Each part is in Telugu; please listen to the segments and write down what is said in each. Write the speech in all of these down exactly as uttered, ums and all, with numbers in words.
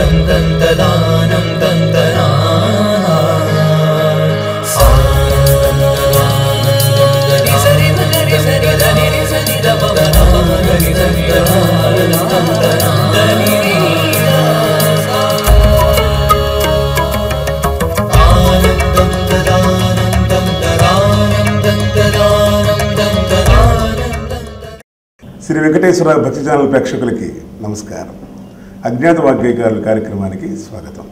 दं दं ददानं दं दना सरि मगरि सरि దని ని సని ద ప న గరి దని దన దం దన దని ని ఆనందం దదానందం దదానందం దదానందం దదానందం. శ్రీ వెంకటేశ్వర భక్తి ఛానల్ ప్రేక్షకులకి నమస్కారం. అజ్ఞాత వాగ్గేయకారుల కార్యక్రమానికి స్వాగతం.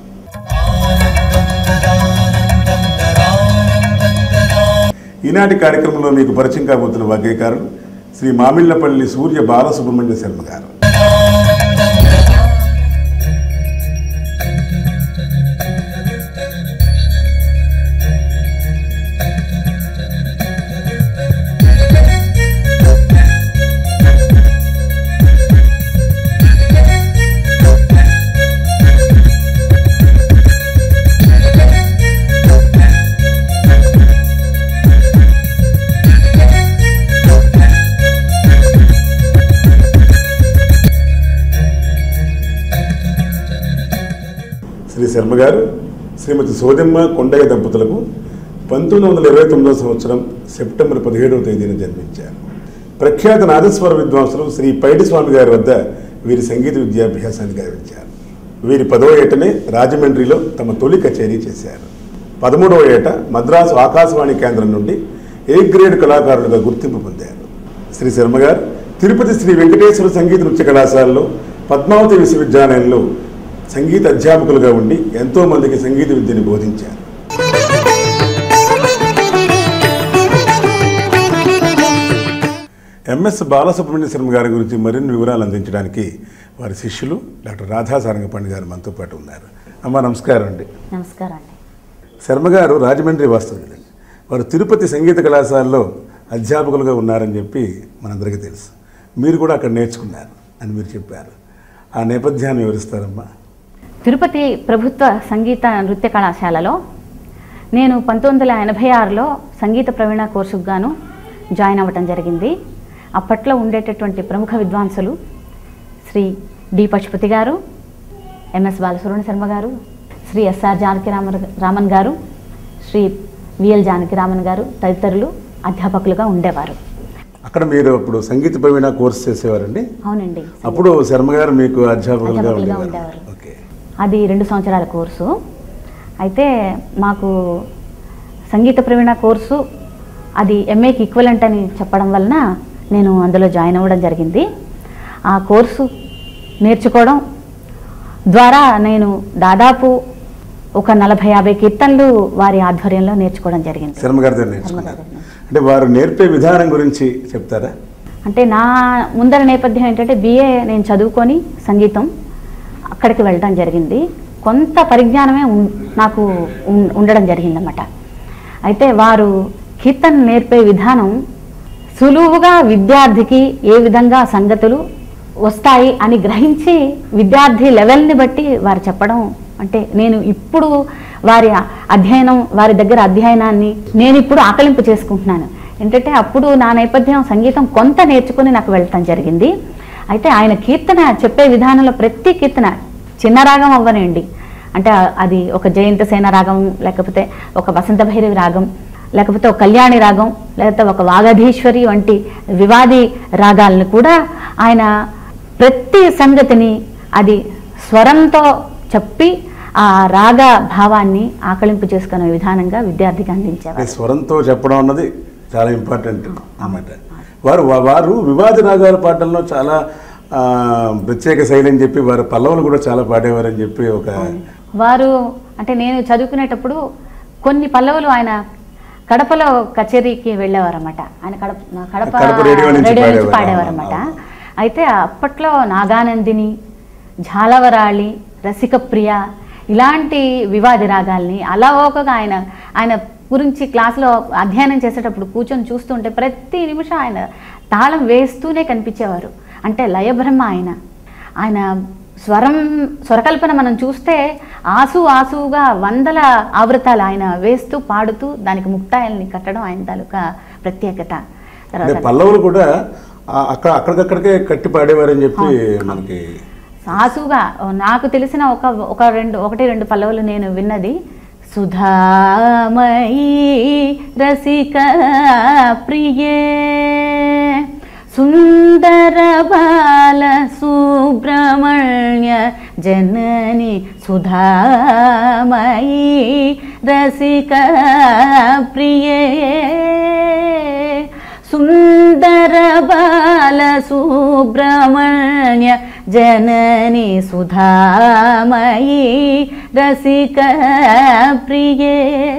ఈనాటి కార్యక్రమంలో మీకు పరిచయం కాబోతున్న వాగ్గేయకారులు శ్రీ మామిళ్లపల్లి సూర్య బాలసుబ్రహ్మణ్య శర్మ గారు. శ్రీ శర్మ గారు శ్రీమతి సోదెమ్మ కొండయ్య దంపతులకు పంతొమ్మిది వందల ఇరవై తొమ్మిదవ సంవత్సరం సెప్టెంబర్ పదిహేడవ తేదీన జన్మించారు. ప్రఖ్యాత నాదస్వర విద్వాంసులు శ్రీ పైడి స్వామి గారి వద్ద వీరి సంగీత విద్యాభ్యాసాన్ని గావించారు. వీరి పదవ ఏటనే రాజమండ్రిలో తమ తొలి కచేరీ చేశారు. పదమూడవ ఏట మద్రాసు ఆకాశవాణి కేంద్రం నుండి ఏ గ్రేడ్ కళాకారులుగా గుర్తింపు పొందారు. శ్రీ శర్మ గారు తిరుపతి శ్రీ వెంకటేశ్వర సంగీత నృత్య కళాశాలలో పద్మావతి విశ్వవిద్యాలయంలో సంగీత అధ్యాపకులుగా ఉండి ఎంతో మందికి సంగీత విద్యను బోధించారు. ఎంఎస్ బాలసుబ్రహ్మణ్య శర్మ గారి గురించి మరిన్ని వివరాలు అందించడానికి వారి శిష్యులు డాక్టర్ రాధా సారంగపాణి గారు మనతో పాటు ఉన్నారు. అమ్మ నమస్కారం అండి. నమస్కారం అండి. శర్మ గారు రాజమండ్రి వాస్తవ్యులండి. వారు తిరుపతి సంగీత కళాశాలలో అధ్యాపకులుగా ఉన్నారని చెప్పి మనందరికీ తెలుసు. మీరు కూడా అక్కడ నేర్చుకున్నారు అని మీరు చెప్పారు. ఆ నేపథ్యాన్ని వివరిస్తారమ్మా. తిరుపతి ప్రభుత్వ సంగీత నృత్య కళాశాలలో నేను పంతొమ్మిది వందల ఎనభై ఆరులో సంగీత ప్రవీణ కోర్సుకు గాను జాయిన్ అవ్వటం జరిగింది. అప్పట్లో ఉండేటటువంటి ప్రముఖ విద్వాంసులు శ్రీ డి పశుపతి గారు, ఎంఎస్ బాలసుబ్రహ్మణ్య శర్మ గారు, శ్రీ ఎస్ఆర్ జానకి రామ రామన్ గారు, శ్రీ విఎల్ జానకి రామన్ గారు తదితరులు అధ్యాపకులుగా ఉండేవారు. అక్కడ మీరు అప్పుడు సంగీత ప్రవీణ కోర్సు చేసేవారండి? అవునండి. అప్పుడు శర్మ గారు మీకు అధ్యాపకులుగా ఉండేవారు. అది రెండు సంవత్సరాల కోర్సు. అయితే మాకు సంగీత ప్రవీణ కోర్సు అది ఎంఏకి ఈక్వలెంట్ అని చెప్పడం వలన నేను అందులో జాయిన్ అవ్వడం జరిగింది. ఆ కోర్సు నేర్చుకోవడం ద్వారా నేను దాదాపు ఒక నలభై యాభై కీర్తనలు వారి ఆధ్వర్యంలో నేర్చుకోవడం జరిగింది. శర్మ గారి దగ్గర నేర్చుకున్నారు. అంటే వారు నేర్పే విధానం గురించి చెప్తారా? అంటే నా ముందర నేపథ్యం ఏంటంటే బిఏ నేను చదువుకొని సంగీతం అక్కడికి వెళ్ళడం జరిగింది. కొంత పరిజ్ఞానమే నాకు ఉండడం జరిగిందన్నమాట. అయితే వారు కీర్తన నేర్పే విధానం సులువుగా విద్యార్థికి ఏ విధంగా సంగతులు వస్తాయి అని గ్రహించి విద్యార్థి లెవెల్ని బట్టి వారు చెప్పడం. అంటే నేను ఇప్పుడు వారి అధ్యయనం వారి దగ్గర అధ్యయనాన్ని నేను ఇప్పుడు ఆకలింపు చేసుకుంటున్నాను. ఏంటంటే అప్పుడు నా నేపథ్యం సంగీతం కొంత నేర్చుకుని నాకు వెళ్ళటం జరిగింది. అయితే ఆయన కీర్తన చెప్పే విధానంలో ప్రతి కీర్తన చిన్న రాగం అవ్వనండి, అంటే అది ఒక జయంత సేన రాగం, లేకపోతే ఒక వసంత భైరవి రాగం, లేకపోతే ఒక కళ్యాణి రాగం, లేకపోతే ఒక వాగధీశ్వరి వంటి వివాది రాగాలను కూడా ఆయన ప్రతి సంగతిని అది స్వరంతో చెప్పి ఆ రాగ భావాన్ని ఆకలింపు చేసుకునే విధానంగా విద్యార్థికి అందించేవారు. స్వరంతో చెప్పడం అన్నది చాలా ఇంపార్టెంట్ అన్నమాట. వారు వారు వివాది రాగాల పాటల్లో చాలా ప్రత్యేక శైలి అని చెప్పి వారు పల్లవులు కూడా చాలా పాడేవారని చెప్పి ఒక వారు అంటే నేను చదువుకునేటప్పుడు కొన్ని పల్లవులు ఆయన కడపలో కచేరీకి వెళ్ళేవారు అన్నమాట. ఆయన కడప కడప రేడియో నుంచి పాడేవారు అన్నమాట. అయితే అప్పట్లో నాగానందిని, ఝాలవరాళి, రసికప్రియ ఇలాంటి వివాది రాగాల్ని అలవోకగా ఆయన ఆయన గురించి క్లాసులో అధ్యయనం చేసేటప్పుడు కూర్చొని చూస్తుంటే ప్రతి నిమిషం ఆయన తాళం వేస్తూనే కనిపించేవారు. అంటే లయబ్రహ్మ ఆయన. ఆయన స్వరం స్వరకల్పన మనం చూస్తే ఆసు ఆసుగా వందల ఆవృతాలు ఆయన వేస్తూ పాడుతూ దానికి ముక్తాయల్ని కట్టడం ఆయన తాలూకా ప్రత్యేకత. పల్లవులు కూడా అక్కడ అక్కడికక్కడికే కట్టి పాడేవారని చెప్పి మనకి సాసుగా నాకు తెలిసిన ఒక ఒక రెండు ఒకటి రెండు పల్లవులు నేను విన్నది. సుధామయీ రసిక ప్రియే సుందర బాల సుబ్రహ్మణ్య జనని సుధామయీ రసిక ప్రియే సుందర బాల సుబ్రహ్మణ్య జనని సుధామయీ రసిక ప్రియే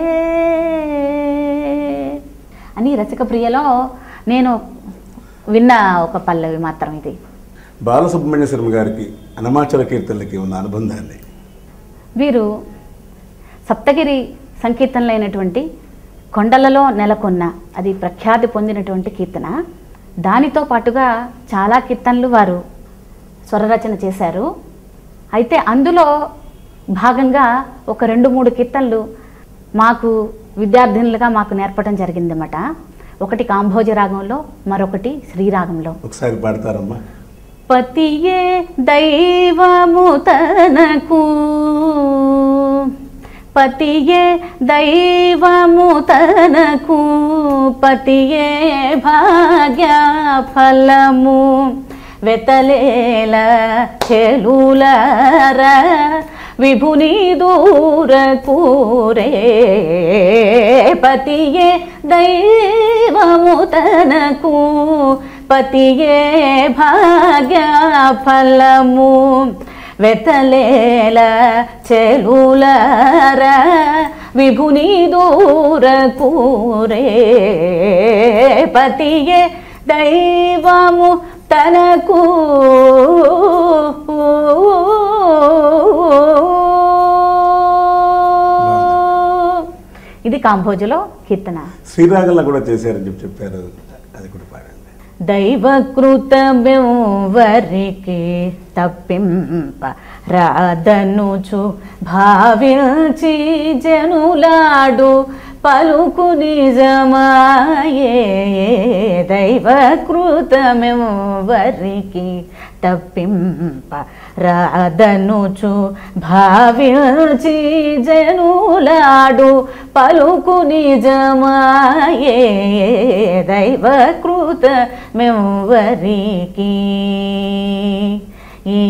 అని రసిక ప్రియలో నేను విన్న ఒక పల్లవి మాత్రం ఇది. బాలసుబ్రహ్మణ్య శర్మ గారికి అనమాచల కీర్తనలకి ఉన్న అనుబంధాన్ని, వీరు సప్తగిరి సంకీర్తనలైనటువంటి కొండలలో నెలకొన్న అది ప్రఖ్యాతి పొందినటువంటి కీర్తన. దానితో పాటుగా చాలా కీర్తనలు వారు స్వరరచన చేశారు. అయితే అందులో భాగంగా ఒక రెండు మూడు కీర్తనలు మాకు విద్యార్థినులుగా మాకు నేర్పడం జరిగిందన్నమాట. ఒకటి కాంభోజ రాగంలో, మరొకటి శ్రీరాగంలో. ఒకసారి పాడతారమ్మా. పతియే దైవము తనకు పతియే దైవము తనకు పతియే భాగ్య ఫలము వెతలేల చెలులర విభుని దూర కూరే పతియే దైవము తనకు పతియే భాగ్య ఫలము వెతలేల చెలులర విభుని దూర కూరే పతియే దైవము తనకు ఇది కాంభోజలో కీర్తన. శ్రీరాగంలో కూడా చేశారని చెప్పి చెప్పారు, అది కూడా పాడండి. దైవకృతమెవ్వరికి తప్పింప రాదనుచు భావించి జనులాడు పలుకు నిజమాయే దైవకృతమెవ్వరికి తప్పింప రాదనుచు భావించి జనులాడు పలుకు నిజమాయే దైవకృతమెవ్వరికి ఈ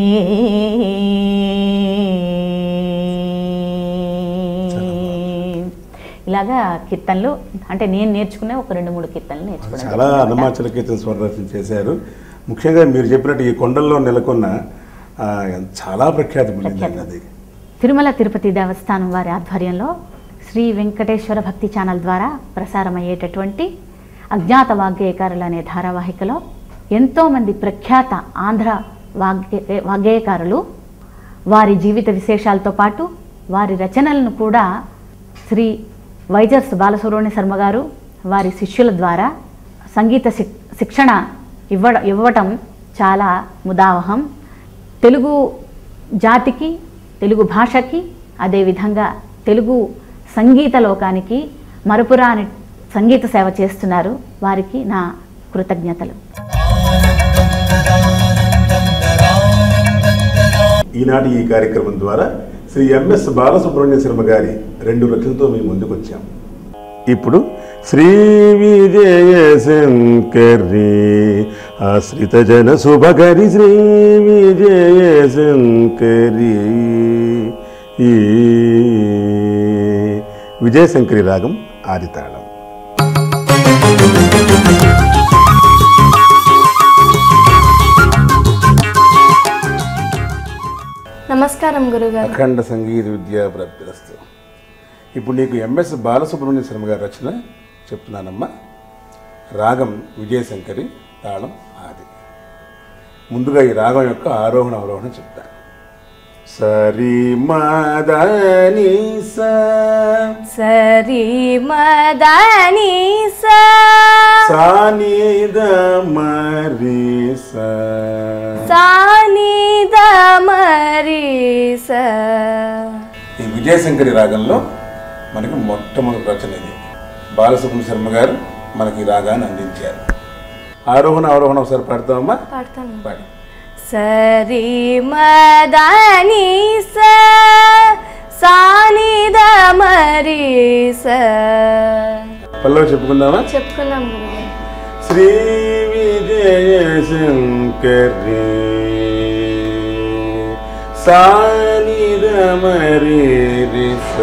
ఇలాగా కీర్తనలు అంటే నేను నేర్చుకునే ఒక రెండు మూడు కీర్తనలు నేర్చుకున్నాను. చాలా అన్నమాచల కీర్తన స్వరరచన చేశారు. ముఖ్యంగా మీరు చెప్పినట్టు ఈ కొండల్లో నెలకొన్న చాలా ప్రఖ్యాతి పొందింది అది. తిరుమల తిరుపతి దేవస్థానం వారి ఆధ్వర్యంలో శ్రీ వెంకటేశ్వర భక్తి ఛానల్ ద్వారా ప్రసారమయ్యేటటువంటి అజ్ఞాతవాగ్గేయకారులు అనే ధారావాహికలో ఎంతోమంది ప్రఖ్యాత ఆంధ్ర వాగ్గే వాగ్గేయకారులు వారి జీవిత విశేషాలతో పాటు వారి రచనలను కూడా శ్రీ వైజర్స్ బాలసుబ్రహ్మణ్య శర్మ గారు వారి శిష్యుల ద్వారా సంగీత శిక్షణ ఇవ్వడం ఇవ్వటం చాలా ముదావహం. తెలుగు జాతికి, తెలుగు భాషకి, అదేవిధంగా తెలుగు సంగీత లోకానికి మరుపురాని సంగీత సేవ చేస్తున్నారు. వారికి నా కృతజ్ఞతలు. ఈనాటి ఈ కార్యక్రమం ద్వారా శ్రీ ఎంఎస్ బాలసుబ్రహ్మణ్య శర్మ గారి రెండు రచనలతో మేము ముందుకు వచ్చాం. ఇప్పుడు శ్రీ విజయ శంకరి ఆశ్రిత జన శుభకరి శ్రీ విజయ శంకరి ఈ విజయశంకరి రాగం ఆదితాళం. నమస్కారం గురుగారు. అఖండ సంగీత విద్యా ప్రాప్తిరస్తు. ఇప్పుడు నీకు ఎంఎస్ బాలసుబ్రహ్మణ్య శర్మ గారి రచన చెప్తున్నానమ్మా. రాగం విజయశంకరి, తాళం ఆది. ముందుగా ఈ రాగం యొక్క ఆరోహణ అవరోహణ చెప్తాను. సరి మదని సరి మదని సానిద మరి సానిద మరి. ఈ విజయశంకరి రాగంలో మనకి మొట్టమొదటి రచన ఇది. బాలసుబ్రహ్మణ్య శర్మ గారు మనకి ఈ రాగాన్ని అందించారు. ఆరోహణ అవరోహణ ఒకసారి పాడతామమ్మా. పాడతాను. పాడి. సరి మదని స సానిద మరి స. పల్లవి చెప్పుకుందామా? చెప్పుకుందాం గురుగారు. శ్రీ విజయ శంకరి సానిద మరి స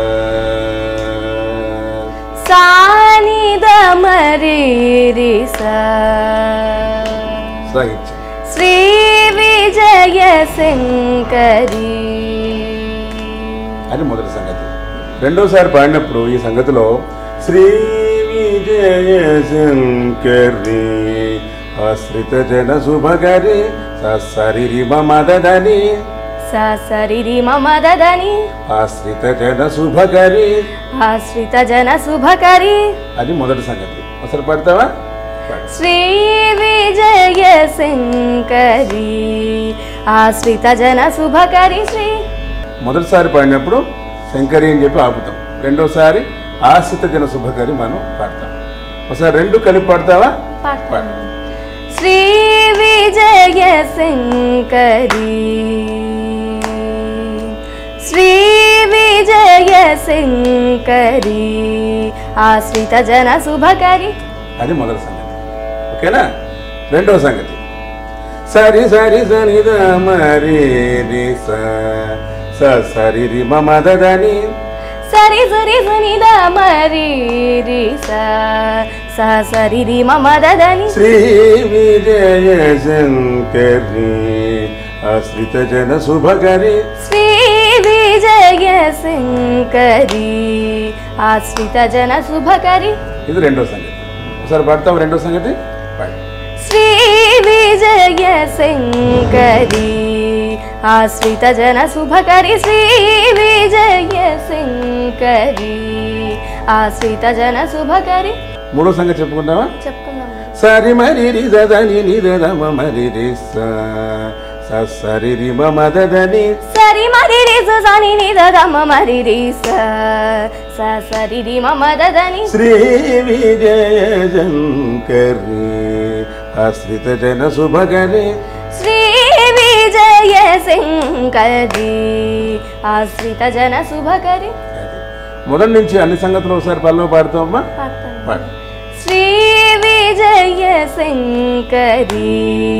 సానిద మరి స. శ్రీ విజయ శంకరి అని మొదటి సంగతి. రెండోసారి పాడినప్పుడు ఈ సంగతిలో శ్రీ విజయ శంకరి ఆశ్రిత జన శుభకరి సరిరి మమదని సరిరి మమదని ఆశ్రిత జన శుభకరి ఆశ్రిత జన శుభకరి అది మొదటి సంగతి. అసలు పడతావా? శ్రీ విజయ శంకరి ఆశ్రిత జన శుభకరి. శ్రీ మొదటిసారి పాడినప్పుడు శంకరి అని చెప్పి ఆపుతాం. రెండోసారి ఆశ్రిత జన శుభకరి మనం పాడతాం. ఒకసారి రెండు కలిపి పాడతావా? శ్రీ విజయ శంకరి శ్రీ విజయ శంకరి ఆశ్రిత జన శుభకరి. అది మొదటి సంగతి. ఓకేనా? రెండో సంగతి సరి సరి సని ద మరి రి స సరి రి మమదని సరి సరి సని ద మరి రి స సరి రి మమదని. శ్రీ విజయ శంకరి ఆశ్రిత జన శుభకరి శ్రీ విజయ శంకరి ఆశ్రిత జన శుభకరి. ఇది రెండో సంగతి. ఒకసారి పాడతాం రెండో సంగతి. శ్రీ విజయ శంకరి ఆశ్రిత జన శుభకరి. శ్రీ విజయ శంకరి ఆశ్రిత జన శుభకరి. మూడో సంగతి చెప్పుకుందామా? చెప్పుకుందాం. సరి మరి రి దని ని ద మరి రి స సరి రి మమదని సరి మరి రి సని ని ద మరి రి స సరి రి మమదని. శ్రీ విజయ శంకరి ఆశ్రిత జన శుభకరి. శ్రీ విజయ శంకరి ఆశ్రిత జన శుభకరి. మొదటి నుంచి అన్ని సంగతులు ఒకసారి పల్లవి పాడుతామమ్మా. పాడు. శ్రీ విజయ శంకరి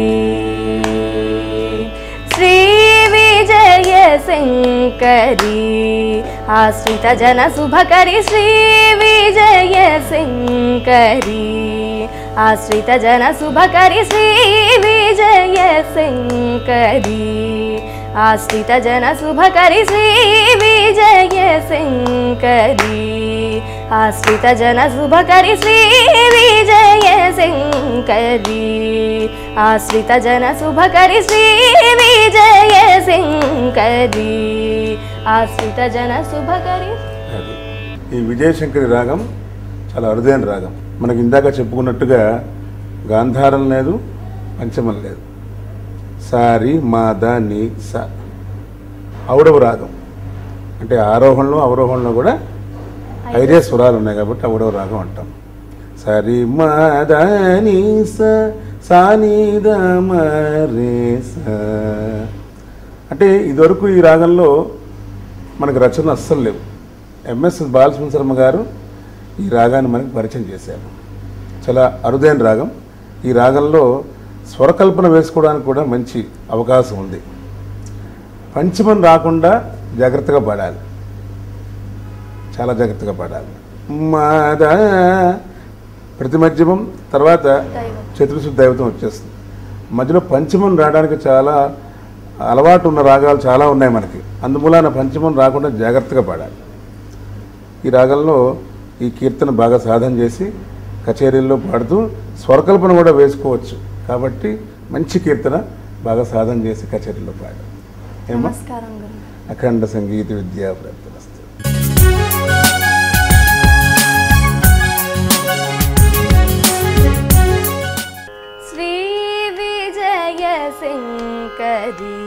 శ్రీ విజయ శంకరి ఆశ్రిత జన శుభకరి. శ్రీ విజయ శంకరి ఆశ్రిత జన శుభకరి. శ్రీ విజయ శంకరి ఆశ్రిత జన శుభకరి. శ్రీ విజయ శంకరి ఆశ్రిత జన శుభకరి. శ్రీ విజయ శంకరి ఆశ్రిత జన శుభకరి. శ్రీ విజయ శంకరి ఆశ్రిత జన శుభకరి. ఈ విజయశంకరి రాగం చాలా అరుదైన రాగం. మనకి ఇందాక చెప్పుకున్నట్టుగా గాంధారం లేదు, పంచమం లేదు. సారి మాద ని స ఔడవ రాగం. అంటే ఆరోహణలో అవరోహణలో కూడా ఐదే స్వరాలు ఉన్నాయి కాబట్టి ఔడవ రాగం అంటాం. సరి మాద ని స సాని ద మరి స. అంటే ఇదివరకు ఈ రాగంలో మనకు రచనలు అస్సలు లేవు. ఎంఎస్ బాలసుబ్రహ్మణ్య శర్మ గారు ఈ రాగాన్ని మనకి పరిచయం చేశారు. చాలా అరుదైన రాగం. ఈ రాగంలో స్వరకల్పన వేసుకోవడానికి కూడా మంచి అవకాశం ఉంది. పంచమం రాకుండా జాగ్రత్తగా పాడాలి, చాలా జాగ్రత్తగా పాడాలి. మాద ప్రతి మధ్యమం, తర్వాత చతుర్శుద్ధ దైవతం వచ్చేస్తుంది. మధ్యలో పంచమం రావడానికి చాలా అలవాటు ఉన్న రాగాలు చాలా ఉన్నాయి మనకి. అందుమూలన పంచమం రాకుండా జాగ్రత్తగా పాడాలి. ఈ రాగంలో ఈ కీర్తన బాగా సాధన చేసి కచేరీల్లో పాడుతూ స్వరకల్పన కూడా వేసుకోవచ్చు. కాబట్టి మంచి కీర్తన బాగా సాధన చేసి కచేరీలో పాడాలి. ఏమో అఖండ సంగీత విద్యా ప్రాప్తిరస్తు. శ్రీ విజయ శంకరి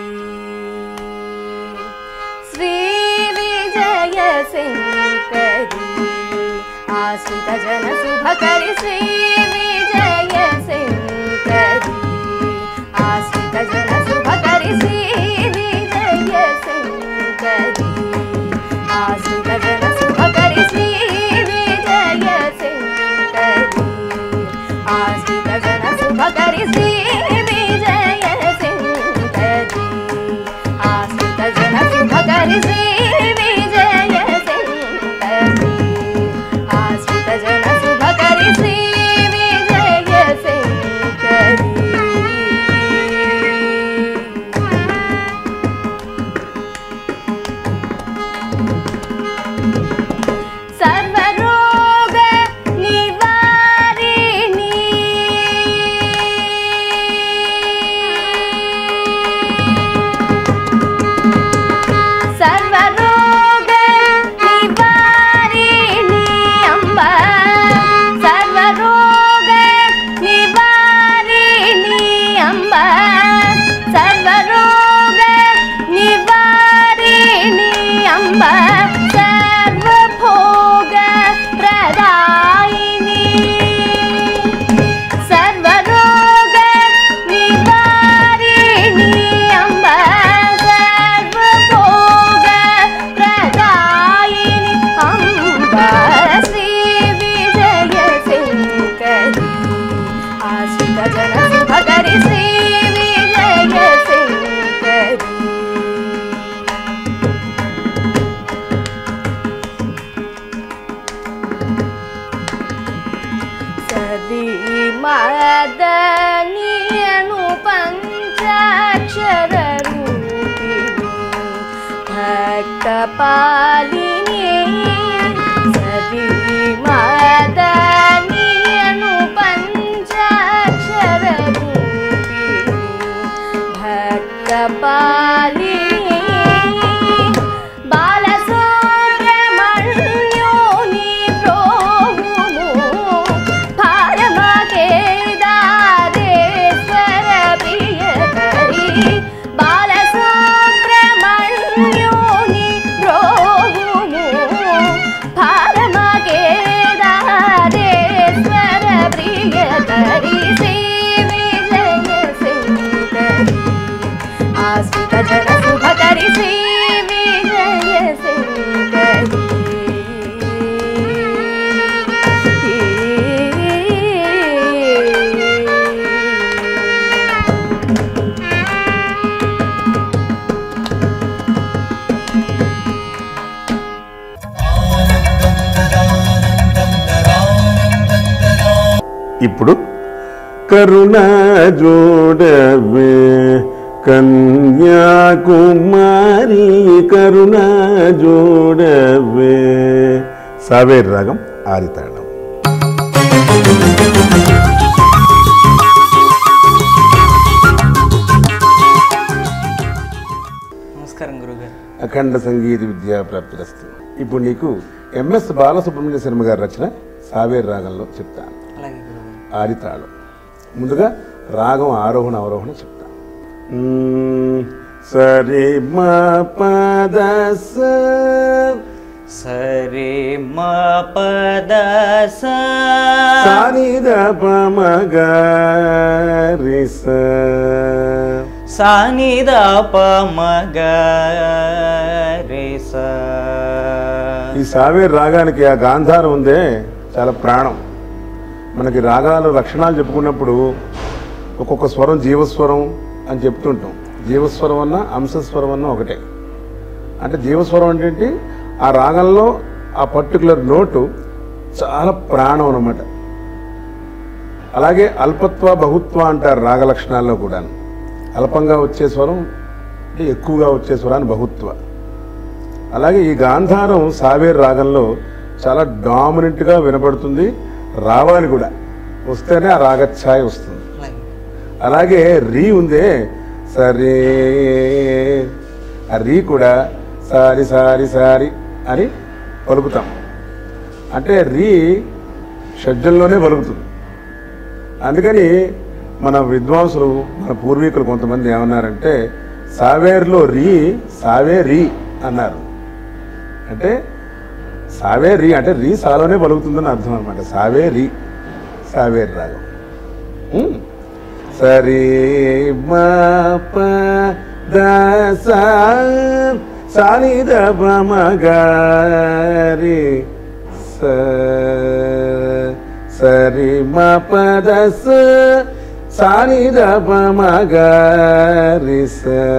శ్రీ విజయ శంకరి ఆశ్రిత జన శుభకరి. శ్రీ విజయ శంకరి ఆశ్రిత జన ఆశ్రిత జన శుభకరి శ్రీ విజయ శంకరి ఆశ్రిత జన శుభకరి శ్రీ విజయ శంకరి ఆశ్రిత జన శుభకరి శ్రీ విజయ శంకరి సర్వరోగ నివారిణి సర్వరోగ నివారిణి అంబ సర్వరోగ నివారిణి అంబ సర్వరోగ నివారిణి అంబ సర్వభోగ ప్రదాయిని సర్వరోగ నివారిణి అంబ సర్వభోగ ప్రదాయిని అంబ శ్రీ విజయ శంకరి ఆశ్రిత జన శుభకరి శ్రీ విజయ శంకరి సరి మదనియను పంచాక్షర రూపిణి భక్త పాలిని సరి మదనియను పంచాక్షర రూపిణి భక్త పాలిని బాలసుబ్రహ్మణ్యోని ప్రోగుము పరమకేదారేశ్వర ప్రియకరి బాలసుబ్రహ్మణ్యోని ప్రోగుము పరమకేదారేశ్వర ప్రియకరి శ్రీ విజయ శంకరి ఆశ్రిత జన శుభకరి శ్రీ విజయ శంకరి ఇప్పుడు కరుణ జోడవే కన్యాకుమారి కరుణ జోడవే సావేర్ రాగం ఆదితాళం. నమస్కారం గురుగారు. అఖండ సంగీత విద్యా ప్రాప్తిరస్తు. ఇప్పుడు నీకు ఎంఎస్ బాలసుబ్రహ్మణ్య శర్మ గారి రచన సావేర్ రాగంలో చెప్తాను. అలాగే గురుగారు. ఆదితాళం. ముందుగా రాగం ఆరోహణ అవరోహణ చెప్తాను. సరి మ పద స సరే మా పద స సాని ద ప మ గ రి స సాని ద ప మ గ రి స. ఈ సావేర్ రాగానికి ఆ గాంధారం ఉందే చాలా ప్రాణం. మనకి రాగాల లక్షణాలు చెప్పుకున్నప్పుడు ఒక్కొక్క స్వరం జీవస్వరం అని చెప్తుంటాం. జీవస్వరం అన్న అంశస్వరం అన్న ఒకటే. అంటే జీవస్వరం అంటే ఆ రాగంలో ఆ పర్టికులర్ నోటు చాలా ప్రాణం అన్నమాట. అలాగే అల్పత్వ బహుత్వ అంటారు రాగ లక్షణాల్లో కూడా. అల్పంగా వచ్చే స్వరం అంటే ఎక్కువగా వచ్చే స్వరాన్ని బహుత్వ. అలాగే ఈ గాంధారం సావేర్ రాగంలో చాలా డామినెంట్గా వినపడుతుంది, రావాలి కూడా, వస్తేనే ఆ రాగఛాయ వస్తుంది. అలాగే రీ ఉందే సరే, ఆ రీ కూడా సారి సారి సారి అని పలుకుతాం. అంటే రీ షడ్జంలోనే పలుకుతుంది. అందుకని మన విద్వాంసులు మన పూర్వీకులు కొంతమంది ఏమన్నారంటే సావేర్లో రీ సావే రీ అన్నారు. అంటే సావే రీ అంటే రీ సాలోనే పలుకుతుందని అర్థం అనమాట. సావే రీ సావేర్ రాగం. సరే మా ప ద స సాని ద ప మ గ రి స సరి మ పద స సాని ద ప మ గ రి స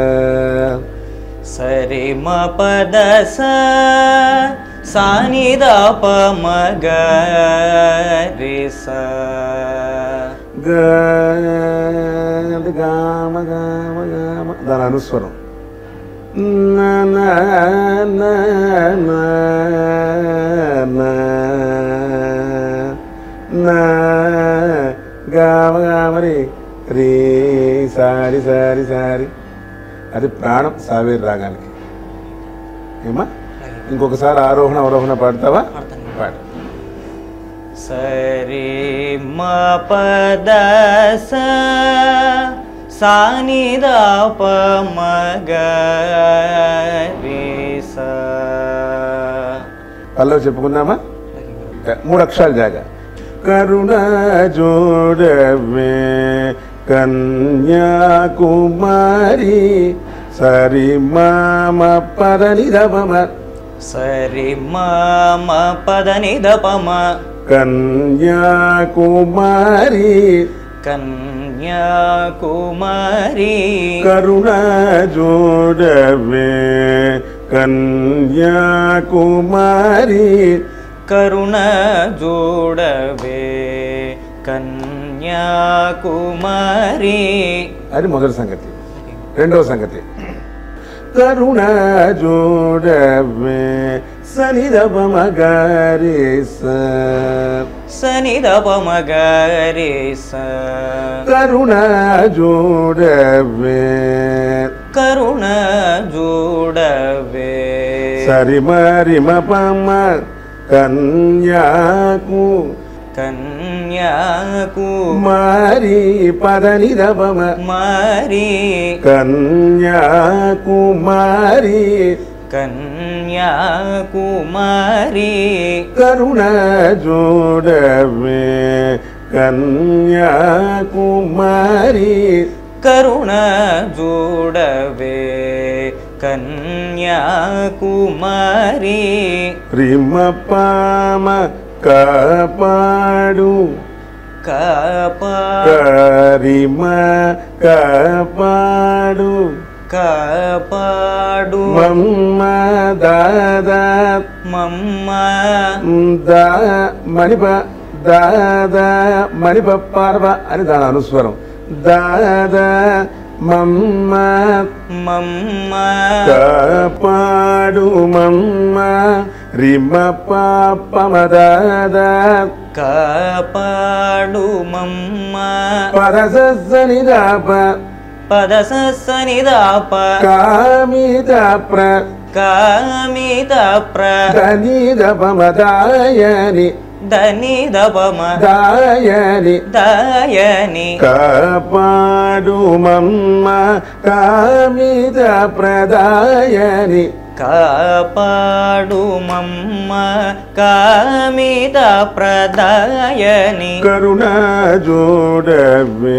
సరి మ పద స సాని ద ప మ గ రి స గ గ మ గ మ గ మ దాని అనుస్వరం నా నా నా నా నా నా గామ గామరి రీ సారి సారి సారి అది ప్రాణం సావేరు రాగానికి. ఏమా ఇంకొకసారి ఆరోహణ అవరోహణ పాడతావా? పాడు. సరి మ పద స సాని ద ప మ గ రి స. పల్లవి చెప్పుకుందామా? మూడు అక్షరాలు జాగా. కరుణ జోడవే కన్యాకుమారి సరి మామ పద నిద పమ సరి మ మ పద నిద పమ కన్యాకుమారి కన్యాకుమారి కరుణ జోడవే కన్యాకుమారి కరుణ జోడవే కన్యాకుమారి. అది మొదటి సంగతి. రెండవ సంగతి కరుణ జోడవే సని ద ప మ గ రి స సని ద ప మ గ రి స. కరుణ జోడవే కరుణ జోడవే సరి మరి మ ప మ కన్యాకు కన్యాకు మారి పద నిద ప మ మారి కన్యాకుమారి కన్యాకుమారి. కరుణ జోడవే కన్యాకుమారి కరుణ జోడవే కన్యాకుమారి. రిమ పామ కాపాడు కాపాడు కరిమ కాపాడు కాపాడు మమ్మ దాదా మమ్మ దా మణిప దాదా మణిప పార్వ అని దాని అనుస్వరం. దాదా మమ్మ మమ్మ కాపాడు మమ్మ రిమ పాపమ దాదా కాపాడు మమ్మ పద సని దాప పద సని ద ప కామిత ప్ర కామిత ప్ర దని దపమ దాయని దని ద ప మ దాయని దాయని. కాపాడు మమ్మ కామిత ప్రదాయని కాపాడు మమ్మ కామిత ప్రదాయని. కరుణ జోడవే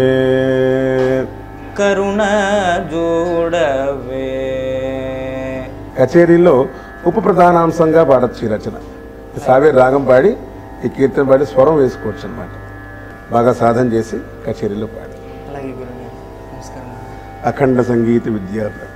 కరుణ జోడవే. కచేరీలో ఉప ప్రధానాంశంగా పాడచ్చు ఈ రచన. సావేరు రాగం పాడి ఈ కీర్తన పాడి స్వరం వేసుకోవచ్చు అనమాట. బాగా సాధన చేసి కచేరీలో పాడి అలాగే గురుగారు. నమస్కారం. అఖండ సంగీత విద్యా ప్రాప్తి.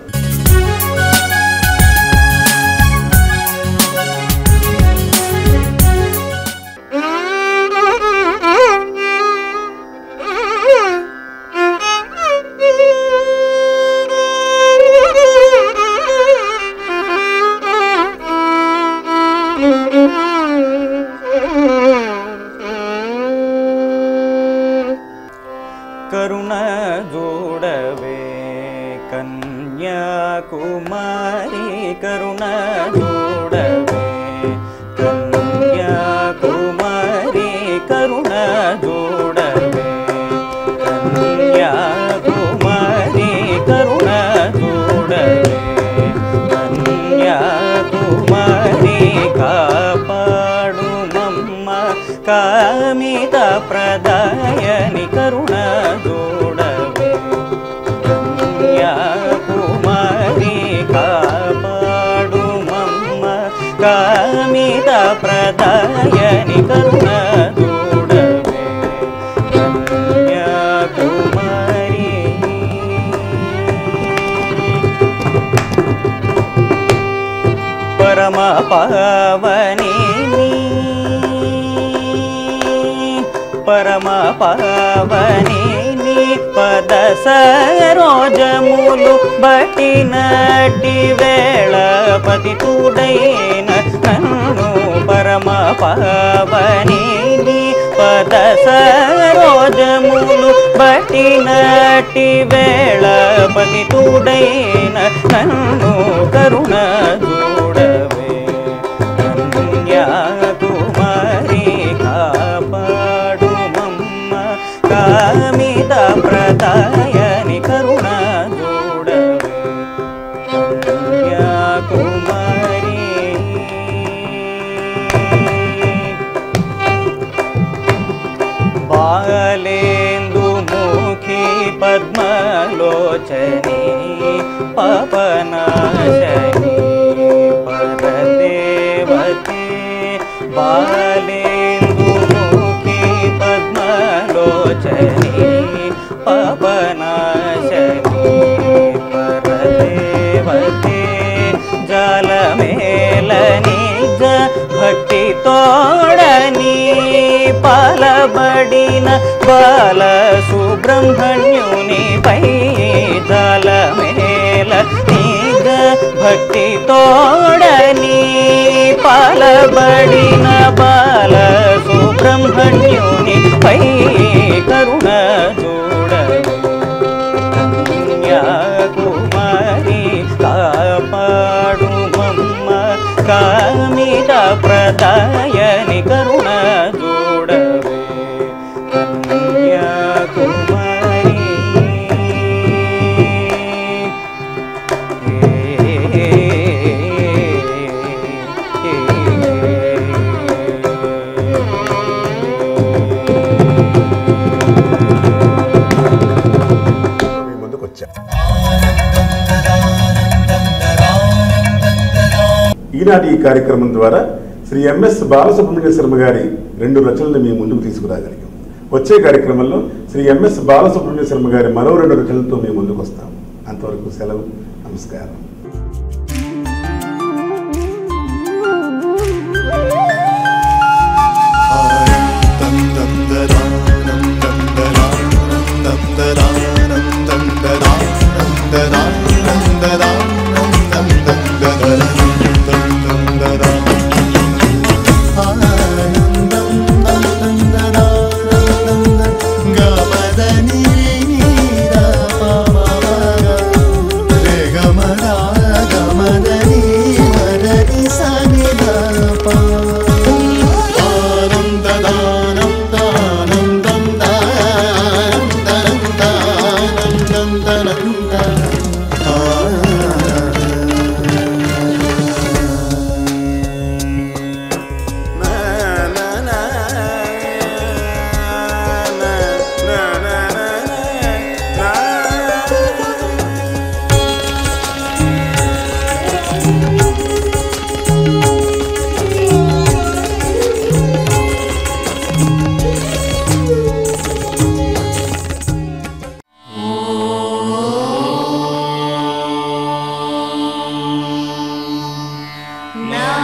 కరుణ జోడవే కన్యాకుమారి కరుణ జోడవే కన్యాకుమారి కరుణ జోడవే కన్యాకుమారి కరుణ జోడవే కన్యాకుమారి కాపాడు మమ్మ కామిత ప్రదాయని కరుణ జోడవే కన్యాకుమారి కాపాడు మమ్మ పావని పరమ పావని పద సరోజములు బట్టినటి వేళ పతితుడైన నన్ను పరమ పావని పద సరోజములు బట్టినటి వేళ పతితుడైన నన్ను కరుణ చూడవే కన్యాకుమారి కాపాడు మమ్మ కామిత ప్రదాయని కరుణ చూడవే కన్యాకుమారి బాలేందు ముఖి పద్మలోచని పాపనాశని పరదేవతే బాలేందు ముఖి పద్మలోచని పాపనాశని పరదేవతే జాలమేలని భక్తి తోడని పాలబడిన బాలసుబ్రహ్మణ్యుని పై జాలమేల నిజ భక్తి తోడని పాలబడిన బాలసుబ్రహ్మణ్యుని పై కరుణ చూడవే కన్యాకుమారి కాపాడు మమ్మ కామిత ప్రదాయని కరుణ చూడవే కన్యాకుమారి మీ ముందుకు వచ్చా. ఈనాటి ఈ కార్యక్రమం ద్వారా శ్రీ ఎంఎస్ బాలసుబ్రహ్మణ్య శర్మ గారి రెండు రచనలను మీ ముందుకు తీసుకురాగలిగాం. వచ్చే కార్యక్రమంలో శ్రీ ఎంఎస్ బాలసుబ్రహ్మణ్య శర్మ గారి మరో రెండు రచనలతో మీ ముందుకు వస్తాం. అంతవరకు సెలవు. నమస్కారం. Na